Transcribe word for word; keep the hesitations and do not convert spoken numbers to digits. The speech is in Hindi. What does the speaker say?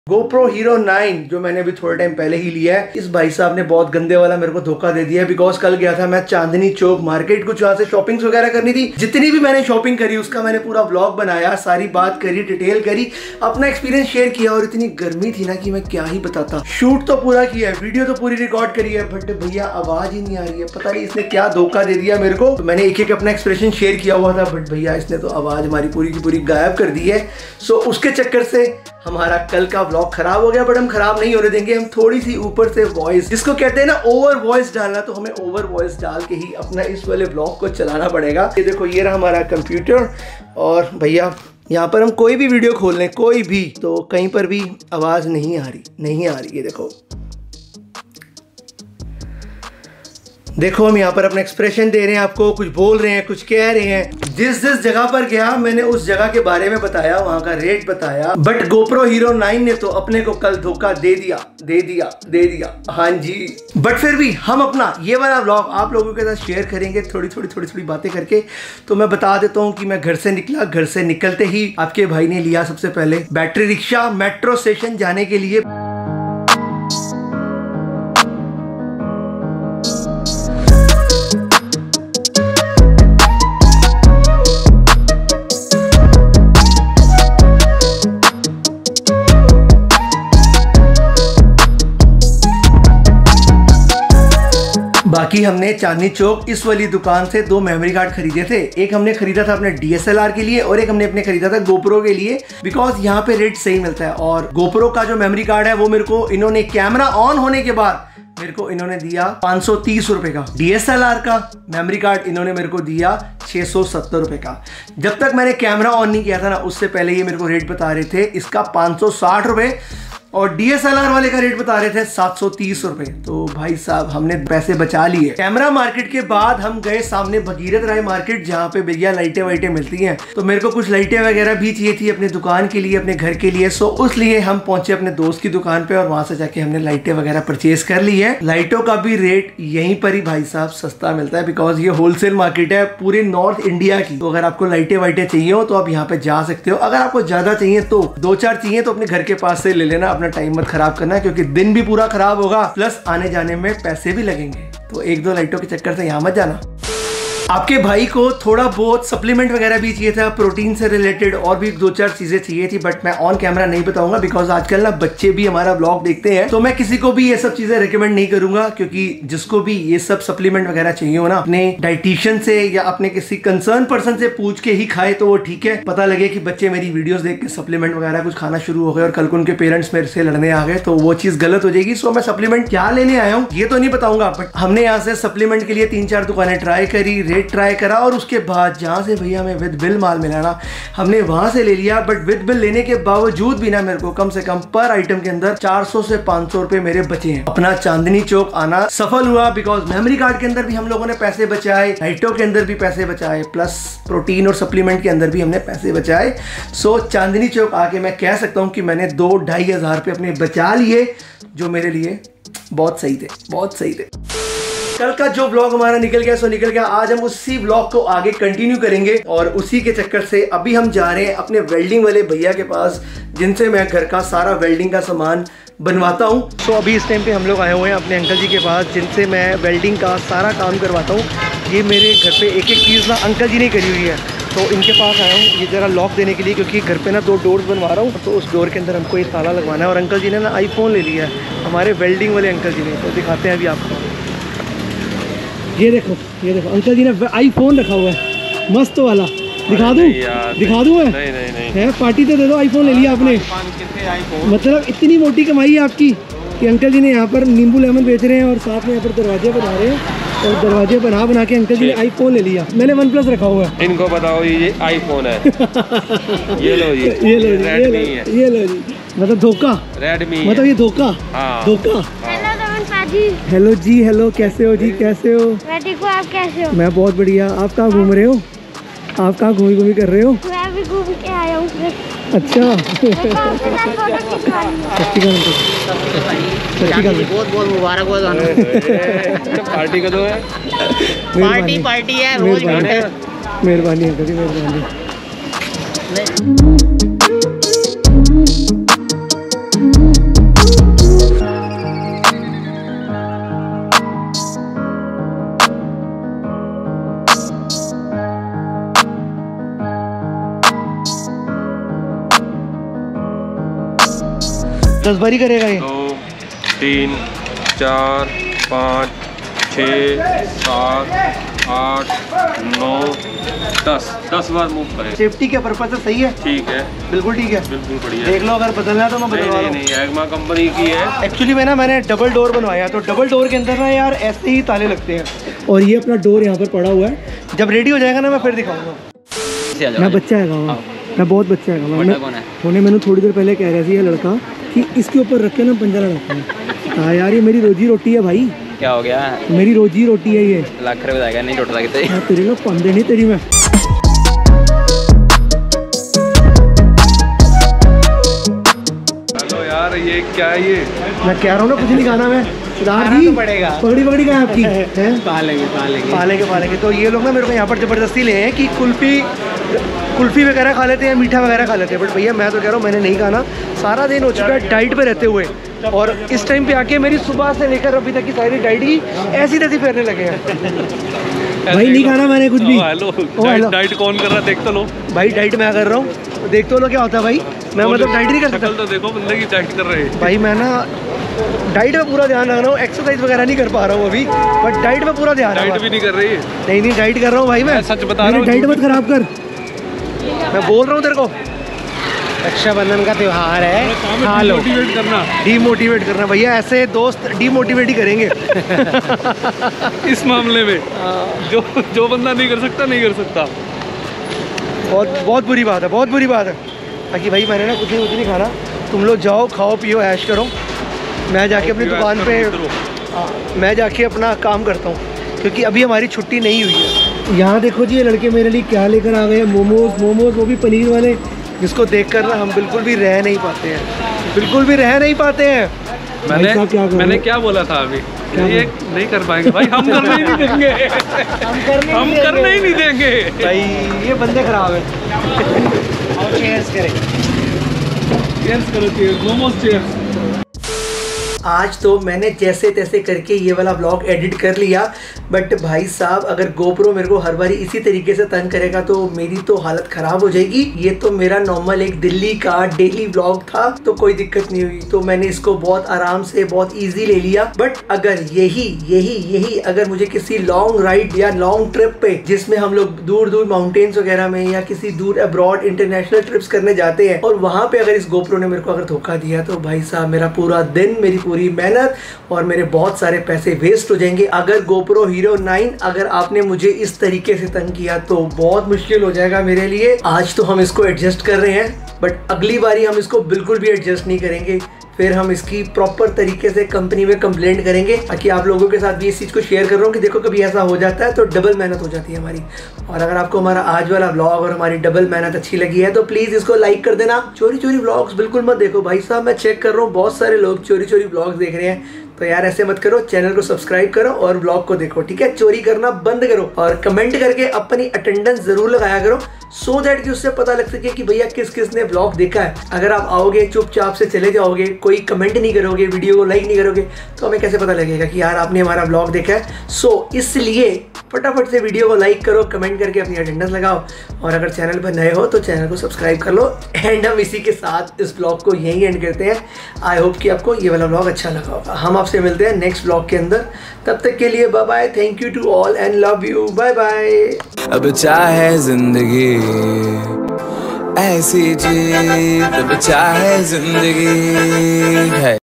GoPro Hero नाइन जो मैंने अभी थोड़े टाइम पहले ही लिया है, इस भाई साहब ने बहुत गंदे वाला मेरे को धोखा दे दिया है। बिकॉज कल गया था मैं चांदनी चौक मार्केट, कुछ वहां से शॉपिंग वगैरह करनी थी। जितनी भी मैंने शॉपिंग करी उसका मैंने पूरा ब्लॉग बनाया, सारी बात करी, डिटेल करी, अपना एक्सपीरियंस शेयर किया। और इतनी गर्मी थी ना कि मैं क्या ही बताता। शूट तो पूरा किया है, वीडियो तो पूरी रिकॉर्ड करी है, बट भैया आवाज ही नहीं आ रही है। पता नहीं इसने क्या धोखा दे दिया मेरे को। तो मैंने एक एक अपना एक्सप्रेशन शेयर किया हुआ था, बट भैया इसने तो आवाज हमारी पूरी की पूरी गायब कर दी है। सो उसके चक्कर से हमारा कल का व्लॉग खराब हो गया। बट हम खराब नहीं होने देंगे, हम थोड़ी सी ऊपर से वॉइस, जिसको कहते हैं ना ओवर वॉइस डालना, तो हमें ओवर वॉइस डाल के ही अपना इस वाले व्लॉग को चलाना पड़ेगा। ये देखो, ये रहा हमारा कंप्यूटर। और भैया यहाँ पर हम कोई भी वीडियो खोल लें, कोई भी, तो कहीं पर भी आवाज नहीं आ रही, नहीं आ रही। ये देखो देखो हम यहाँ पर अपना एक्सप्रेशन दे रहे हैं, आपको कुछ बोल रहे हैं, कुछ कह रहे हैं। जिस जिस जगह पर गया मैंने उस जगह के बारे में बताया, वहां का रेट बताया। बट GoPro Hero नाइन ने तो अपने को कल धोखा दे दिया दे दिया दे दिया हाँ जी। बट फिर भी हम अपना ये वाला व्लॉग आप लोगों के साथ शेयर करेंगे, थोड़ी थोड़ी थोड़ी थोड़ी बातें करके। तो मैं बता देता हूँ कि मैं घर से निकला, घर से निकलते ही आपके भाई ने लिया सबसे पहले बैटरी रिक्शा मेट्रो स्टेशन जाने के लिए। बाकी हमने चांदनी चौक इस वाली दुकान से दो मेमोरी कार्ड खरीदे थे। एक हमने खरीदा था अपने डी एस एल आर के लिए और एक हमने अपने खरीदा था GoPro के लिए। बिकॉज यहाँ पे रेट सही मिलता है। और GoPro का जो मेमोरी कार्ड है वो मेरे को इन्होंने कैमरा ऑन होने के बाद मेरे को इन्होंने दिया पाँच सौ तीस रुपए का। डी एस एल आर का मेमोरी कार्ड इन्होंने मेरे को दिया छह सौ सत्तर रुपए का। जब तक मैंने कैमरा ऑन नहीं किया था ना, उससे पहले ये मेरे को रेट बता रहे थे इसका पाँच सौ साठ रुपए और डी एस एल आर वाले का रेट बता रहे थे सात सौ तीस रुपए। तो भाई साहब हमने पैसे बचा लिए। कैमरा मार्केट के बाद हम गए सामने भगीरथ राय मार्केट, जहाँ पे भैया लाइटें वाइटें मिलती हैं। तो मेरे को कुछ लाइटें वगैरह भी चाहिए थी अपने दुकान के लिए, अपने घर के लिए। सो उसलिए हम पहुंचे अपने दोस्त की दुकान पे और वहां से जाके हमने लाइटें वगैरह परचेज कर ली है। लाइटों का भी रेट यहीं पर ही भाई साहब सस्ता मिलता है, बिकॉज ये होलसेल मार्केट है पूरे नॉर्थ इंडिया की। तो अगर आपको लाइटें वाइटें चाहिए हो तो आप यहाँ पे जा सकते हो। अगर आपको ज्यादा चाहिए तो दो चार चाहिए तो अपने घर के पास से ले लेना, अपना टाइम मत खराब करना है, क्योंकि दिन भी पूरा खराब होगा प्लस आने जाने में पैसे भी लगेंगे। तो एक दो लाइटों के चक्कर से यहाँ मत जाना। आपके भाई को थोड़ा बहुत सप्लीमेंट वगैरह भी चाहिए था, प्रोटीन से रिलेटेड और भी दो चार चीजें चाहिए थी, बट मैं ऑन कैमरा नहीं बताऊंगा बिकॉज आजकल ना बच्चे भी हमारा ब्लॉग देखते हैं। तो मैं किसी को भी ये सब चीजें रिकमेंड नहीं करूंगा, क्योंकि जिसको भी ये सब सप्लीमेंट वगैरह चाहिए हो ना, अपने डाइटिशियन से या अपने किसी कंसर्न पर्सन से पूछ के ही खाए तो वो ठीक है। पता लगे कि बच्चे मेरी वीडियोस देख के सप्लीमेंट वगैरह कुछ खाना शुरू हो गए और कल को उनके पेरेंट्स मेरे से लड़ने आ गए तो वो चीज गलत हो जाएगी। सो मैं सप्लीमेंट क्या लेने आया हूँ ये तो नहीं बताऊंगा, बट हमने यहाँ से सप्लीमेंट के लिए तीन चार दुकानें ट्राई करी, रेट ट्राई करा, और उसके बाद जहां से भैया हमें विद बिल माल मिला ना, हमने वहां से ले लिया। बट विद बिल लेने के बावजूद भी ना मेरे को कम से कम पर आइटम के अंदर चार सौ से पाँच सौ रुपए मेरे बचे हैं। अपना चांदनी चौक आना सफल हुआ, बिकॉज मेमोरी कार्ड के अंदर भी हम लोगों ने पैसे बचाए, लाइटों के अंदर भी पैसे बचाए, प्लस प्रोटीन और सप्लीमेंट के अंदर भी हमने पैसे बचाए। सो चांदनी चौक आके मैं कह सकता हूँ कि मैंने दो ढाई हजार रुपये अपने बचा लिए, जो मेरे लिए बहुत सही थे, बहुत सही थे। कल का जो ब्लॉग हमारा निकल गया सो निकल गया। आज हम उसी ब्लॉग को आगे कंटिन्यू करेंगे और उसी के चक्कर से अभी हम जा रहे हैं अपने वेल्डिंग वाले भैया के पास, जिनसे मैं घर का सारा वेल्डिंग का सामान बनवाता हूँ। तो अभी इस टाइम पे हम लोग आए हुए हैं अपने अंकल जी के पास, जिनसे मैं वेल्डिंग का सारा काम करवाता हूँ। ये मेरे घर पे एक एक चीज़ ना अंकल जी ने करी हुई है, तो इनके पास आया हूँ ये ज़रा लॉक देने के लिए, क्योंकि घर पे ना दो डोर्स बनवा रहा हूँ। तो उस डोर के अंदर हमको ये ताला लगवाना है। और अंकल जी ने ना आईफोन ले लिया है, हमारे वेल्डिंग वाले अंकल जी ने। तो दिखाते हैं अभी आपको, ये देखो ये देखो अंकल जी ने आईफोन रखा हुआ है मस्त वाला। दिखा दूं दिखा दूं मैं? नहीं नहीं नहीं है, पार्टी तो दे दो। आईफोन ले लिया आपने, मतलब इतनी मोटी कमाई है आपकी कि अंकल जी ने यहाँ पर नींबू लेमन बेच रहे हैं और साथ में यहाँ पर दरवाजे बना रहे हैं। और दरवाजे बना बना के अंकल जी ने आईफोन ले लिया। मैंने वन प्लस रखा हुआ है। इनको बताओ ये आईफोन है। ये लो जी, ये लो जी, ये लो ये लो जी, मतलब धोखा, रेडमी, मतलब ये धोखा धोखा। हेलो जी, हेलो, कैसे हो जी, कैसे हो? मैं ठीक हूँ, आप कैसे हो? मैं बहुत बढ़िया। आप कहाँ घूम रहे हो? आप कहाँ घूमी घूमी कर रहे हो? मैं भी घूम के आया हूँ। अच्छा बहुत बहुत मुबारक हो। पार्टी कदों है? पार्टी पार्टी है रोज। मेहरबानी अंकल जी, मेहरबानी। दस बार ही करेगा ये? दो तीन चार पाँच छः सात आठ नौ दस दस बार मूव करें। सेफ्टी के पर्पज से सही है? ठीक है, बिल्कुल ठीक है। बिल्कुल बढ़िया। देख लो, अगर बदलना है तो मैं बदलवा नहीं नहीं, नहीं एग्मा कंपनी की है। एक्चुअली मैं ना मैंने डबल डोर बनवाया, तो डबल डोर के अंदर ना यार ऐसे ही ताले लगते हैं, और ये अपना डोर यहाँ पर पड़ा हुआ है। जब रेडी हो जाएगा ना मैं फिर दिखाऊंगा। मैं बच्चा है गाँव, मैं बहुत बच्चा है गाँव। होने मैंने थोड़ी देर पहले कह रहा था ये लड़का कि इसके ऊपर रख के ना पंजा लगाते हैं। हाँ यार, ये मेरी रोजी रोटी है भाई। क्या हो गया? मेरी रोजी रोटी है ये। लाख रुपए जाएगा, नहीं टोटल कितने? तेरी लोग पंदे नहीं तेरी। मैं हेलो यार, ये क्या है? ये मैं कह रहा हूँ ना, कुछ नहीं खाना। मैं तो पड़ेगा। पगड़ी पगड़ी कहाँ आपकी है? पालेंगे पालेंगे पालेंगे पालेंगे। तो ये लोग ना मेरे को यहाँ पर ज़बरदस्ती ले हैं कि कुल्फ़ी कुल्फ़ी वगैरह खा लेते हैं, मीठा वगैरह खा लेते हैं। बट भैया मैं तो कह रहा हूँ मैंने नहीं खाना। सारा दिन हो चुका है डाइट पे रहते हुए, और इस टाइम पे आके मेरी सुबह से लेकर अभी तक की सारी डाइट ही ऐसी तैसी फेरने लगे हैं। भाई नहीं खाना मैंने कुछ भी। हेलो, डाइट डाइट कौन कर रहा है? देख तो लो भाई, डाइट मैं कर रहा हूँ, देख तो लो क्या होता है भाई। मैं मतलब डाइट नहीं कर सकता। तो देखो बंदे की डाइट कर रहे हैं भाई। मैं ना डाइट में पूरा ध्यान रख रहा हूँ, एक्सरसाइज वगैरह नहीं कर पा रहा हूँ अभी, बट डाइट में पूरा ध्यान। डाइट भी नहीं कर रही है? नहीं नहीं, डाइट कर रहा हूँ भाई। मैं सच बता रहा हूँ, डाइट मत खराब कर। मैं बोल रहा हूँ तेरे को, रक्षाबंधन का त्योहार है, खा लो। मोटिवेट करना, डीमोटिवेट करना भैया। ऐसे दोस्त डीमोटिवेट ही करेंगे इस मामले में। जो जो बंदा नहीं कर सकता नहीं कर सकता। बहुत बहुत बुरी बात है, बहुत बुरी बात है। बाकी भाई मैंने ना कुछ नहीं कुछ नहीं खाना। तुम लोग जाओ, खाओ पियो, ऐश करो। मैं जाके अपनी दुकान पे आ, मैं जाके अपना काम करता हूँ, क्योंकि अभी हमारी छुट्टी नहीं हुई है। यहाँ देखो जी, ये लड़के मेरे लिए क्या लेकर आ गए। मोमोज मोमोज वो भी पनीर वाले, जिसको देखकर ना हम बिल्कुल भी रह नहीं पाते हैं, बिल्कुल भी रह नहीं पाते हैं। मैंने क्या मैंने क्या बोला था अभी? ये नहीं कर पाएंगे भाई, हम करने ही नहीं देंगे। हम करने हम करने ही नहीं देंगे भाई, ये बंदे खराब है। चीयर्स करें, चीयर्स करो, चीयर्स, मोमोज चीयर्स। आज तो मैंने जैसे तैसे करके ये वाला ब्लॉग एडिट कर लिया, बट भाई साहब अगर गोप्रो मेरे को हर बारी इसी तरीके से तंग करेगा तो मेरी तो हालत ख़राब हो जाएगी। ये तो मेरा नॉर्मल एक दिल्ली का डेली ब्लॉग था, तो कोई दिक्कत नहीं हुई, तो मैंने इसको बहुत आराम से बहुत इजी ले लिया। बट अगर यही यही यही अगर मुझे किसी लॉन्ग राइड या लॉन्ग ट्रिप पे, जिसमें हम लोग दूर दूर माउंटेन्स वगैरह में या किसी दूर अब्रॉड इंटरनेशनल ट्रिप्स करने जाते हैं, और वहाँ पे अगर इस गोप्रो ने मेरे को अगर धोखा दिया, तो भाई साहब मेरा पूरा दिन, मेरी पूरी मेहनत और मेरे बहुत सारे पैसे वेस्ट हो जाएंगे। अगर गोप्रो हीरो नाइन अगर आपने मुझे इस तरीके से तंग किया तो बहुत मुश्किल हो जाएगा मेरे लिए। आज तो हम इसको एडजस्ट कर रहे हैं, बट अगली बारी हम इसको बिल्कुल भी एडजस्ट नहीं करेंगे। फिर हम इसकी प्रॉपर तरीके से कंपनी में कंप्लेंट करेंगे, ताकि आप लोगों के साथ भी इस चीज़ को शेयर कर रहा हूँ कि देखो कभी ऐसा हो जाता है तो डबल मेहनत हो जाती है हमारी। और अगर आपको हमारा आज वाला ब्लॉग और हमारी डबल मेहनत अच्छी लगी है तो प्लीज़ इसको लाइक कर देना। चोरी चोरी ब्लॉग्स बिल्कुल मत देखो भाई साहब, मैं चेक कर रहा हूँ बहुत सारे लोग चोरी चोरी ब्लॉग्स देख रहे हैं, तो यार ऐसे मत करो। चैनल को सब्सक्राइब करो और ब्लॉग को देखो, ठीक है? चोरी करना बंद करो और कमेंट करके अपनी अटेंडेंस जरूर लगाया करो, सो दैट कि उससे पता लग सके कि भैया किस किस ने ब्लॉग देखा है। अगर आप आओगे चुपचाप से चले जाओगे, कोई कमेंट नहीं करोगे, वीडियो को लाइक नहीं करोगे, तो हमें कैसे पता लगेगा कि यार आपने हमारा ब्लॉग देखा है। सो इसलिए फटाफट से वीडियो को लाइक करो, कमेंट करके अपनी अटेंडेंस लगाओ, और अगर चैनल पर नए हो तो चैनल को सब्सक्राइब कर लो। एंड हम इसी के साथ इस ब्लॉग को यहीं एंड करते हैं। आई होप कि आपको ये वाला ब्लॉग अच्छा लगा होगा। हम आपसे मिलते हैं नेक्स्ट ब्लॉग के अंदर, तब तक के लिए bye bye, thank you to all and love you, bye bye. अब चाहे जिंदगी ऐसी जी, अब चाहे जिंदगी है।